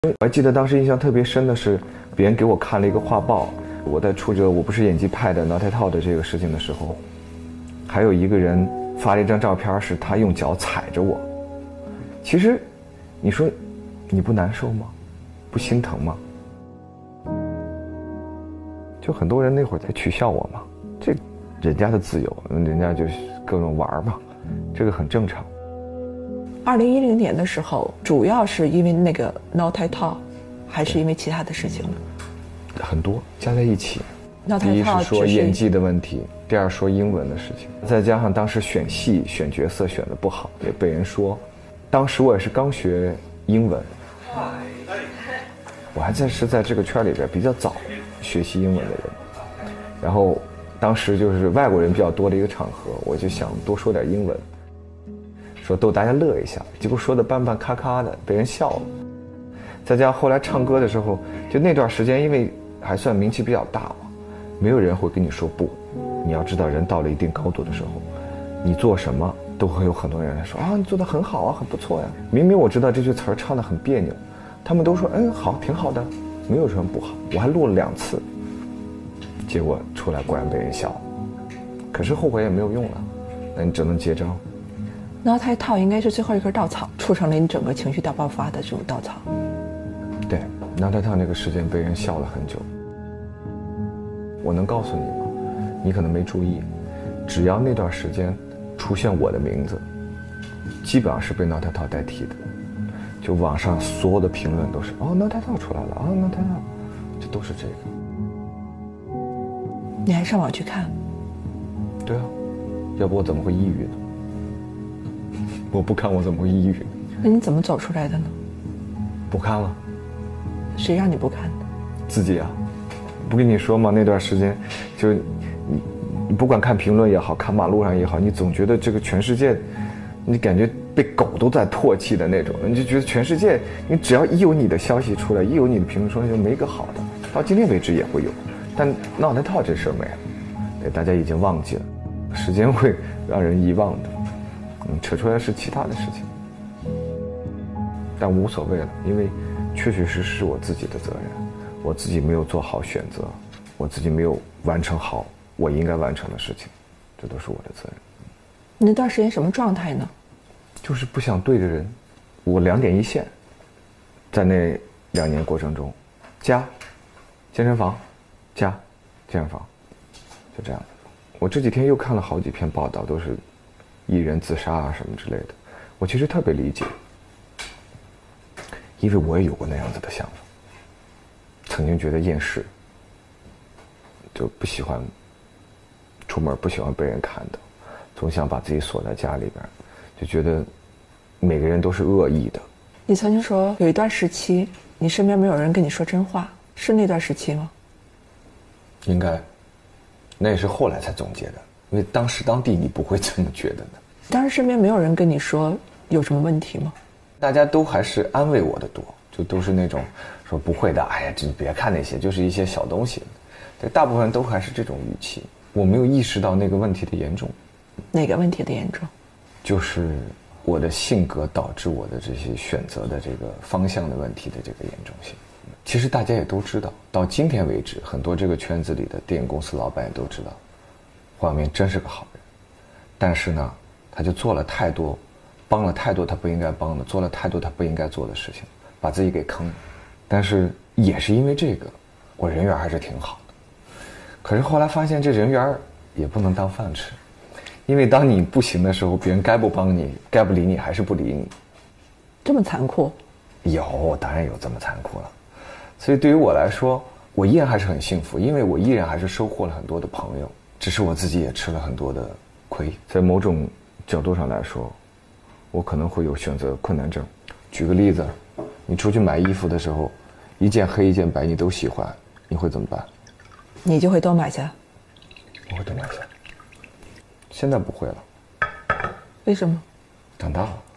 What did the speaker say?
我还记得当时印象特别深的是，别人给我看了一个画报，我在出着我不是演技派的挠胎套的这个事情的时候，还有一个人发了一张照片，是他用脚踩着我。其实，你说你不难受吗？不心疼吗？就很多人那会儿在取笑我嘛，这人家的自由，人家就各种玩嘛，这个很正常。 2010年的时候，主要是因为那个挠胎套，还是因为其他的事情呢？ 很多加在一起。 挠胎套第一是说演技的问题，第二说英文的事情，再加上当时选戏选角色选得不好，也被人说。当时我也是刚学英文，我还是在这个圈里边比较早学习英文的人。然后当时就是外国人比较多的一个场合，我就想多说点英文，说逗大家乐一下，结果说的半半咔咔的，被人笑了。再加上后来唱歌的时候，就那段时间因为还算名气比较大嘛，没有人会跟你说不。你要知道，人到了一定高度的时候，你做什么都会有很多人来说啊，你做得很好啊，很不错呀。明明我知道这句词儿唱得很别扭，他们都说好，挺好的，没有什么不好。我还录了2次，结果出来果然被人笑，可是后悔也没有用了，那你只能接招。 挠胎套应该是最后一根稻草，促成了你整个情绪大爆发的这种稻草。 对，挠胎套那个事件被人笑了很久。我能告诉你吗？你可能没注意，只要那段时间出现我的名字，基本上是被挠胎套代替的。就网上所有的评论都是挠胎套出来了挠胎套，这都是这个。 你还上网去看？ 对啊，要不我怎么会抑郁呢？我不看我怎么会抑郁？ 那你怎么走出来的呢？ 不看了。 谁让你不看的？ 自己啊。不跟你说吗？那段时间就你不管看评论也好，看马路上也好，你总觉得这个全世界，你感觉被狗都在唾弃的那种，你就觉得全世界，你只要一有你的消息出来，一有你的评论出来，就没个好的。到今天为止也会有，但挠胎套这事儿没了，对，大家已经忘记了，时间会让人遗忘的。扯出来是其他的事情，但无所谓了，因为确确实实是我自己的责任，我自己没有做好选择，我自己没有完成好我应该完成的事情，这都是我的责任。 你那段时间什么状态呢？ 就是不想对着人，我2点一线，在那2年过程中，加健身房，加健身房，就这样。我这几天又看了好几篇报道，都是艺人自杀啊什么之类的，我其实特别理解，因为我也有过那样子的想法，曾经觉得厌世，就不喜欢出门，不喜欢被人看到，总想把自己锁在家里边，就觉得每个人都是恶意的。 你曾经说有一段时期你身边没有人跟你说真话，是那段时期吗？ 应该，那也是后来才总结的，因为当时当地你不会这么觉得的。 当时身边没有人跟你说有什么问题吗？ 大家都还是安慰我的多，就都是那种说不会的，哎呀，你别看那些，就是一些小东西。对，大部分都还是这种语气。我没有意识到那个问题的严重。 哪个问题的严重？ 就是我的性格导致我的这些选择的这个方向的问题的这个严重性。其实大家也都知道，到今天为止，很多这个圈子里的电影公司老板也都知道，黄晓明真是个好人。但是呢，他就做了太多，帮了太多他不应该帮的，做了太多他不应该做的事情，把自己给坑了。但是也是因为这个，我人缘还是挺好的。可是后来发现这人缘也不能当饭吃，因为当你不行的时候，别人该不帮你，该不理你还是不理你。 这么残酷？ 有，当然有这么残酷了。所以对于我来说，我依然还是很幸福，因为我依然还是收获了很多的朋友，只是我自己也吃了很多的亏。在某种角度上来说，我可能会有选择困难症。举个例子，你出去买衣服的时候，一件黑一件白你都喜欢，你会怎么办？ 你就会都买下？ 我会都买下。现在不会了。 为什么？ 长大了。